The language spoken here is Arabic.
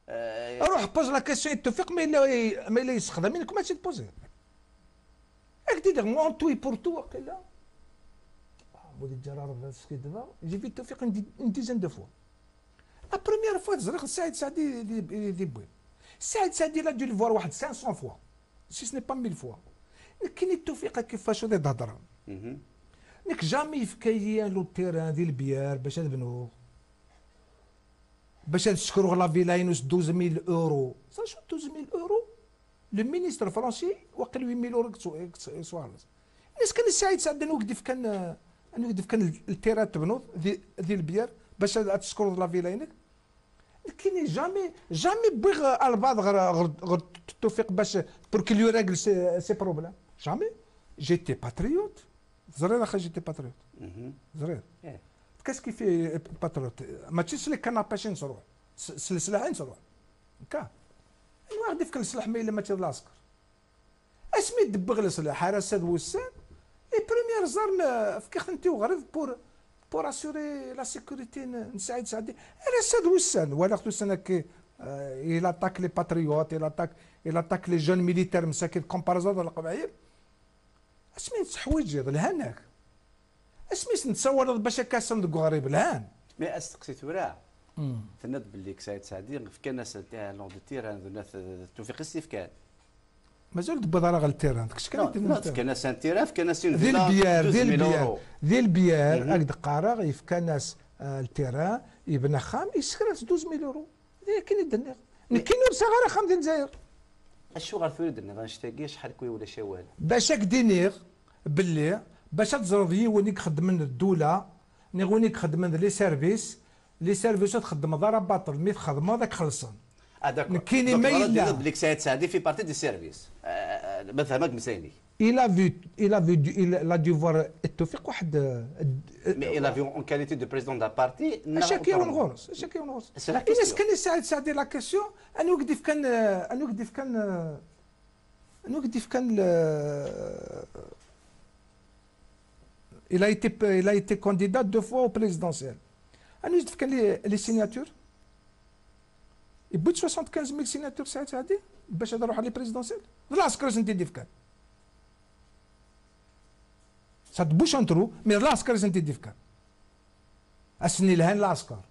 روح بوز لا كيسيون التوفيق ما الا يستخدم منك ما تيبوزي هاك دير مون تو بور تو وقيلا مودي الجرار في السكي دابا جي في التوفيق اون ديزان دو فوا لا بروميير فوا تزرق السعيد سعدي دي بوي السعيد سعدي لا دو الفوار واحد 500 فوا سي سني با 1000 فوا كاين التوفيق كيفاش غادي تهضر نك جامي في كاين لو تيران ديال البيار باش نبنوه باش تسكروه لا فيلاين 12000 اورو شو 12000 اورو لو مينيستر فرونسي وقال 8000 اورو سوارز الناس كان السعيد سعد نوقف كان التيران تبنوه ديال البيار باش تسكروه لا فيلاين كاين جامي بغى البعض غير التوفيق باش بور كي لو ريغل سي بروبليم جامي جيتي باتريوت زرير اخي جيتي باتريوت زرير كاس كيف باتريوت ما تشيش لك كناباشين تروح سلسلحين تروح كا واحد يفكر السلاح ما الا ما تير العسكر اسمي دبغ السلاح حراسات وسان لي بروميير زار في كيخنتي وغريف بور اسوري لا سيكوريتي نسعيد سعدي حراسات وسان ولا خصو سنك il attaque les patriotes il attaque les jeunes militaires مساكن كومباريزون ولا قبعير اسمي تحويج الهان هاك اسمي نتصور باش كاسن دكو غريب الهان مي استقسيت وراه تنض باللي كسايد سعدي في كان ناس تاع لون دو تيران الناس التوفيق السيف كان مازال دابا راه غير التيران داكشي كان ناس ان تيران كان ناس ديال البيار هاك دقاره في كان ناس التيران يبنى خام يسكر 12000 اورو كاين الدنيا كاين صغار خام ديال الجزائر اشو غير الدنيا غنشتاقي شحال كوي ولا شوال باش دينيغ باللي باش تزرب يونيك خدمن الدوله نيغونيك خدمن لي سيرفيس تخدم ضرب باطل مي تخدم هذاك خلصان كاين ما يلا بليك سعيد سعدي في بارتي دي سيرفيس مفهمك مساني il a dû voir التوفيق واحد مي il a vu en qualité de président d'un parti شاكي ونغورس الناس كان يساعد سعدي لا كيسيون انا وقف كان il a été candidat 2 fois au présidentiel انا وقف كان لي سيناتور يبوت 75000 سيناتور سعدي باش هذا يروح على بريزيدونسيال العسكر سنتي ديفكان ça te bouche un trou mais العسكر سنتي ديفكان اسني لهان العسكر